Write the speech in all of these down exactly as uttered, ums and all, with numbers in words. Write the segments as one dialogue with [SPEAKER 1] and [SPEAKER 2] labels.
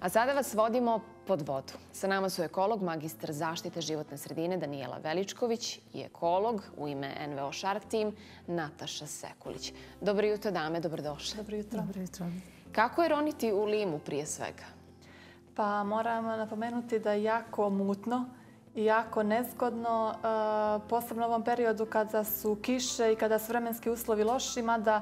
[SPEAKER 1] A sada vas vodimo pod vodu. Sa nama su ekolog, magistar zaštite životne sredine Danijela Veličković i ekolog u ime en ve o Shark Team Nataša Sekulić. Dobro jutro, dame, dobrodošle.
[SPEAKER 2] Dobro jutro.
[SPEAKER 3] Dobro jutro.
[SPEAKER 1] Kako je roniti u limu prije svega?
[SPEAKER 2] Pa moram napomenuti da je jako mutno i jako nezgodno, posebno u ovom periodu kada su kiše i kada su vremenski uslovi loši, mada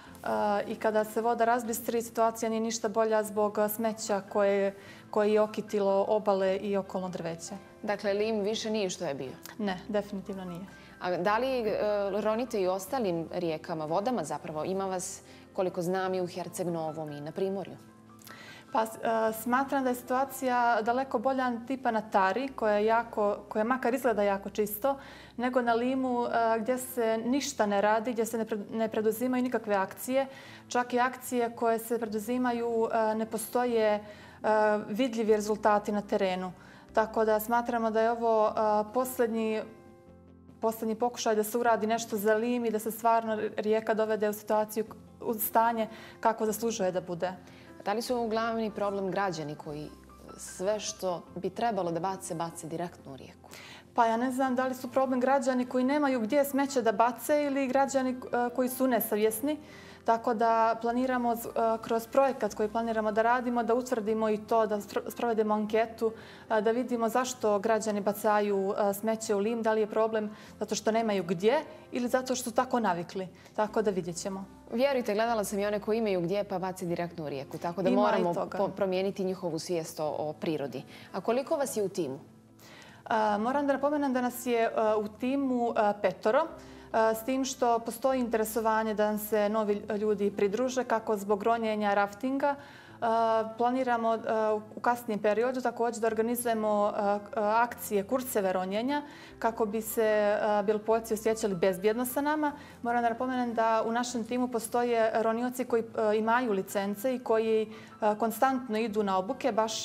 [SPEAKER 2] i kada se voda razbistri, situacija nije ništa bolja zbog smeća koje, koje je okitilo obale i okolno drveće.
[SPEAKER 1] Dakle, lim više nije što je bio?
[SPEAKER 2] Ne, definitivno nije.
[SPEAKER 1] A da li ronite i u ostalim rijekama, vodama zapravo? Ima vas, koliko znam, i u Herceg Novom i na Primorju.
[SPEAKER 2] Pa smatram da je situacija daleko bolja tipa na Tari, koja, jako, koja makar izgleda jako čisto, nego na limu gdje se ništa ne radi, gdje se ne preduzimaju nikakve akcije. Čak i akcije koje se preduzimaju ne postoje vidljivi rezultati na terenu. Tako da smatramo da je ovo posljednji, posljednji pokušaj da se uradi nešto za lim i da se stvarno rijeka dovede u situaciju, u stanje kako zaslužuje da bude.
[SPEAKER 1] Da li su glavni problem građani koji sve što bi trebalo da bace, bace direktno u rijeku?
[SPEAKER 2] Pa ja ne znam da li su problem građani koji nemaju gdje smeće da bace ili građani koji su nesavjesni. Tako da planiramo kroz projekat koji planiramo da radimo, da utvrdimo i to, da sprovedemo anketu, da vidimo zašto građani bacaju smeće u lim, da li je problem zato što nemaju gdje ili zato što su tako navikli. Tako da vidjet ćemo.
[SPEAKER 1] Vjerujte, gledala sam i one koji imaju gdje pa bace direktno u rijeku. Tako da moramo promijeniti njihovu svijest o prirodi. A koliko vas je u timu?
[SPEAKER 2] Moram da napomenem da nas je u timu petoro. S tim što postoji interesovanje da nam se novi ljudi pridruže, kako zbog ronjenja raftinga. Planiramo u kasnijem periodu također da organizujemo akcije, kurseve ronjenja, kako bi se Bijelopoljci osjećali bezbjedno sa nama. Moram da napomenem da u našem timu postoje ronioci koji imaju licence i koji konstantno idu na obuke. Baš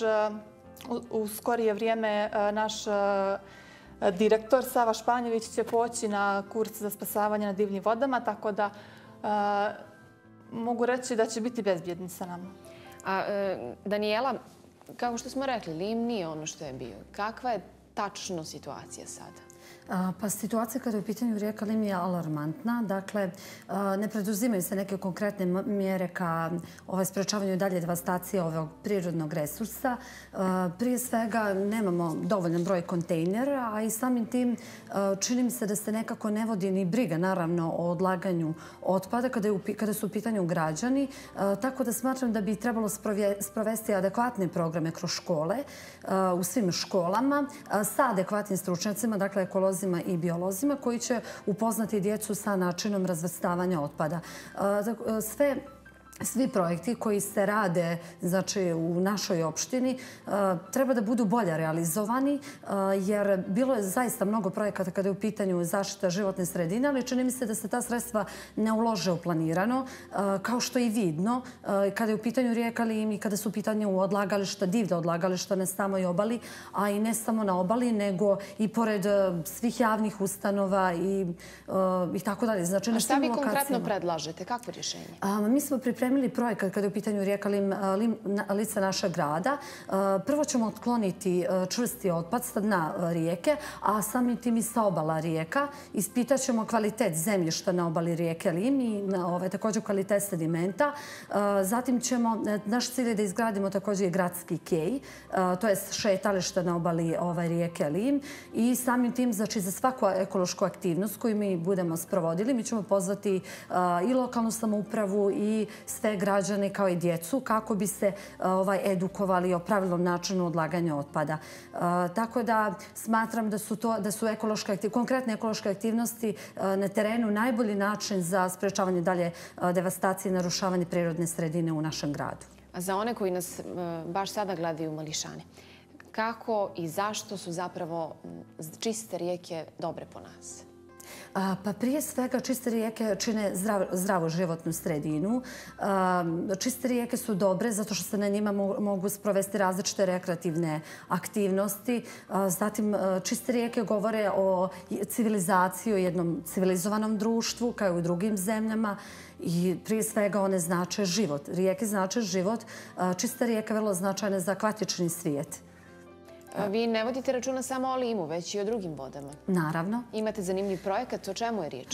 [SPEAKER 2] u skorije vrijeme naš direktor Sava Španjević će poći na kurs za spasavanje na divljim vodama, tako da mogu reći da će biti bezbjedni sa nama.
[SPEAKER 1] A, Danijela, kao što smo rekli, lim nije ono što je bio. Kakva je tačno situacija sada?
[SPEAKER 3] Pa situacija kada je u pitanju rijeka Lim je alarmantna. Dakle, ne preduzimaju se neke konkretne mjere ka sprečavanju dalje devastacije ovog prirodnog resursa. Prije svega nemamo dovoljan broj kontejnera, a i samim tim čini mi se da se nekako ne vodi ni briga, naravno, o odlaganju otpada kada su u pitanju građani. Tako da smatram da bi trebalo sprovesti adekvatne programe kroz škole, u svim školama, sa adekvatnim stručnjacima, dakle ekolozima i biolozima, koji će upoznati djecu sa načinom razvrstavanja otpada. Sve Svi projekti koji se rade znači, u našoj opštini treba da budu bolje realizovani, jer bilo je zaista mnogo projekata kada je u pitanju zaštita životne sredine, ali čini mi se da se ta sredstva ne ulože u planirano, kao što je i vidno kada je u pitanju rijeka Lim i kada su u pitanju odlagališta, divlja odlagališta na samoj obali, a i ne samo na obali, nego i pored svih javnih ustanova i, i tako dalje. Znači,
[SPEAKER 1] a šta vi konkretno predlažete? Kakvo rješenje?
[SPEAKER 3] Mi smo pripremili projekat kada je u pitanju rijeka Lim, Lim lica našeg grada. Prvo ćemo otkloniti čvrsti otpad sa dna rijeke, a samim tim i sa obala rijeka. Ispitat ćemo kvalitet zemljišta na obali rijeke Lim i ovaj, također kvalitet sedimenta. Zatim ćemo, naš cilj je da izgradimo također i gradski kej, to je šetalište na obali ovaj, rijeke Lim i samim tim znači, za svaku ekološku aktivnost koju mi budemo sprovodili, mi ćemo pozvati i lokalnu samoupravu i sve građane kao i djecu kako bi se ovaj, edukovali o pravilnom načinu odlaganja otpada. Tako da smatram da su, to, da su ekološke, konkretne ekološke aktivnosti na terenu najbolji način za sprečavanje dalje devastacije i narušavanje prirodne sredine u našem gradu.
[SPEAKER 1] A za one koji nas baš sada gledaju u Mališani, kako i zašto su zapravo čiste rijeke dobre po nas?
[SPEAKER 3] Pa prije svega čiste rijeke čine zdravu životnu sredinu. Čiste rijeke su dobre zato što se na njima mogu sprovesti različite rekreativne aktivnosti. Zatim čiste rijeke govore o civilizaciji, o jednom civilizovanom društvu kao i u drugim zemljama. I prije svega one znače život. Rijeke znače život. Čista rijeka je vrlo značajna za akvatični svijet.
[SPEAKER 1] Vi ne vodite računa samo o Limu, već i o drugim vodama.
[SPEAKER 3] Naravno.
[SPEAKER 1] Imate zanimljiv projekat. O čemu je riječ?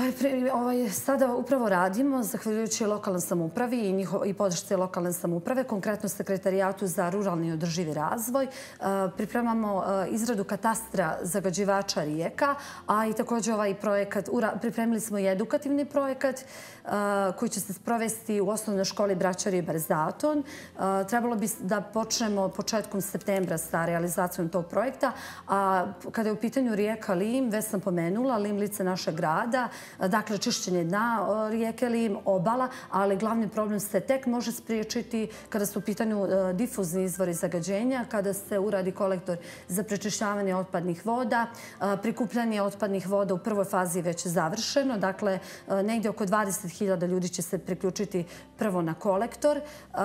[SPEAKER 3] Sada upravo radimo, zahvaljujući lokalnoj samoupravi i podršci lokalne samouprave, konkretno Sekretarijatu za ruralni i održivi razvoj. Pripremamo izradu katastra zagađivača rijeka, a i također ovaj projekat, pripremili smo i edukativni projekat koji će se sprovesti u osnovnoj školi Braća Ribar Zaton. Trebalo bi da počnemo početkom septembra sa realizacijom tog projekta. A kada je u pitanju rijeka Lim, već sam pomenula, Lim lice našeg grada, dakle čišćenje dna rijeke Lim, obala, ali glavni problem se tek može spriječiti kada su u pitanju difuzni izvori zagađenja, kada se uradi kolektor za prečišćavanje otpadnih voda. Prikupljanje otpadnih voda u prvoj fazi je već završeno, dakle negdje oko dvadeset hiljada ljudi će se priključiti prvo na kolektor.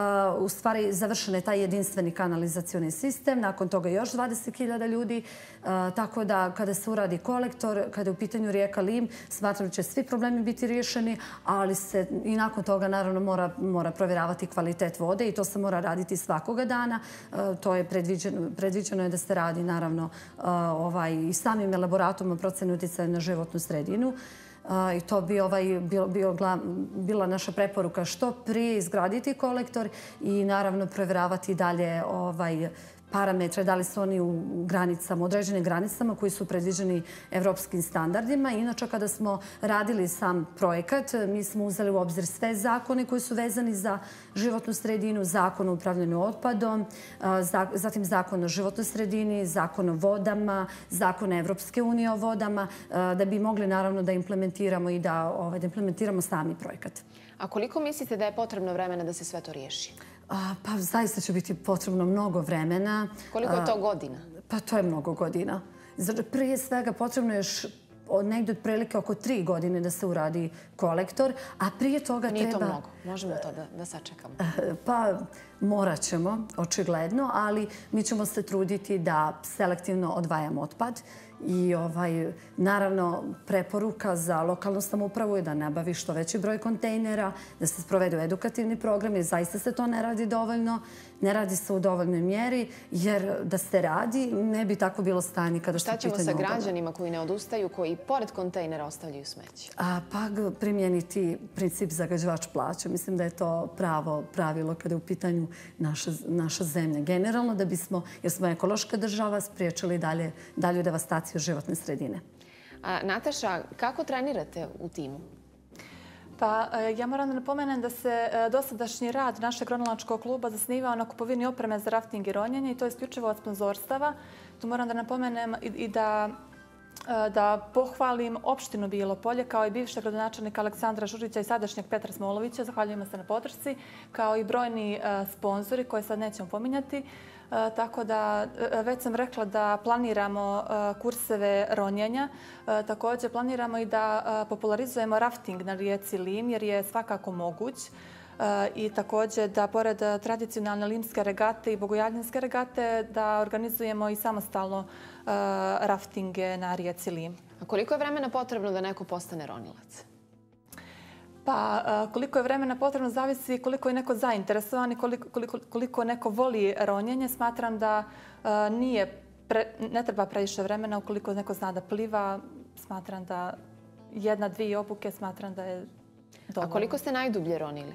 [SPEAKER 3] U stvari završen je taj jedinstveni kanalizacioni sistem, nakon toga još dvadeset hiljada ljudi. Tako da kada se uradi kolektor, kada je u pitanju rijeka Lim, smatram da će svi problemi biti riješeni, ali se i nakon toga naravno mora, mora provjeravati kvalitet vode i to se mora raditi svakoga dana. To je predviđeno, predviđeno je da se radi naravno ovaj, i samim elaboratom o procjeni utjecaja na životnu sredinu. I to bi ovaj, bio, bio, bila naša preporuka što prije izgraditi kolektor i naravno provjeravati dalje ovaj, parametre, da li su oni u granicama, određenim granicama koji su predviđeni evropskim standardima. Inače, kada smo radili sam projekat, mi smo uzeli u obzir sve zakone koji su vezani za životnu sredinu, zakon o upravljanju otpadom, zatim zakon o životnoj sredini, zakon o vodama, zakon Evropske unije o vodama, da bi mogli naravno da implementiramo i da, ovaj, da implementiramo sami projekat.
[SPEAKER 1] A koliko mislite da je potrebno vremena da se sve to riješi?
[SPEAKER 3] Pa zaista će biti potrebno mnogo vremena.
[SPEAKER 1] Koliko je to godina?
[SPEAKER 3] Pa to je mnogo godina. Prije svega potrebno je negdje otprilike oko tri godine da se uradi kolektor, a prije toga treba...
[SPEAKER 1] Nije to mnogo. Možemo to da, da sačekamo.
[SPEAKER 3] Pa morat ćemo, očigledno, ali mi ćemo se truditi da selektivno odvajamo otpad. I ovaj, naravno preporuka za lokalnu samoupravu je da nabavi što veći broj kontejnera, da se sprovedu edukativni programi. Zaista se to ne radi dovoljno, ne radi se u dovoljnoj mjeri, jer da se radi ne bi tako bilo stanje kada su pitanje obale.
[SPEAKER 1] Šta ćemo sa građanima koji ne odustaju, koji pored kontejnera ostavljaju smeće?
[SPEAKER 3] A, pa primijeniti princip zagađivač plaća. Mislim da je to pravo pravilo kada je u pitanju naša, naša zemlja. Generalno da bismo, jer smo ekološka država, spriječili dalje, dalju devastaciju životne sredine.
[SPEAKER 1] A, Nataša, kako trenirate u timu?
[SPEAKER 2] Pa ja moram da napomenem da se dosadašnji rad našeg ronilačkog kluba zasnivao na kupovini opreme za rafting i ronjenje i to je isključivo od sponzorstava. Tu moram da napomenem i da da pohvalim opštinu Bijelo Polje kao i bivšeg gradonačelnika Aleksandra Žurića i sadašnjeg Petra Smolovića. Zahvaljujemo se na podršci, kao i brojni sponzori koje sad nećemo pominjati. Tako da već sam rekla da planiramo kurseve ronjenja. Također planiramo i da popularizujemo rafting na rijeci Lim jer je svakako moguć. I također da pored tradicionalne limske regate i bogojavljanske regate da organizujemo i samostalno raftinge na rijeci Lim.
[SPEAKER 1] A koliko je vremena potrebno da neko postane ronilac?
[SPEAKER 2] Pa koliko je vremena potrebno zavisi koliko je neko zainteresovan i koliko, koliko, koliko neko voli ronjenje. Smatram da nije pre, ne treba previše vremena ukoliko neko zna da pliva. Smatram da jedna, dvije obuke smatram da je dovoljno.
[SPEAKER 1] A koliko ste najdublje ronili?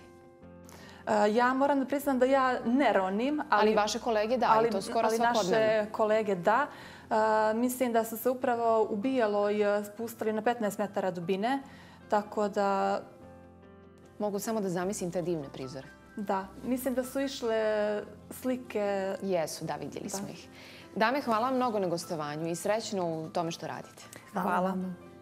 [SPEAKER 2] Ja moram da priznam da ja ne ronim. Ali,
[SPEAKER 1] ali vaše kolege da, ali to skoro svakodnevno.
[SPEAKER 2] Ali naše kolege da. Uh, mislim da su se upravo u Bijeloj spustili na petnaest metara dubine. Tako da...
[SPEAKER 1] Mogu samo da zamislim te divne prizore.
[SPEAKER 2] Da. Mislim da su išle slike...
[SPEAKER 1] Jesu, da, vidjeli da. smo ih. Dame, hvala vam mnogo na gostovanju i srećno u tome što radite.
[SPEAKER 3] Hvala, hvala vam.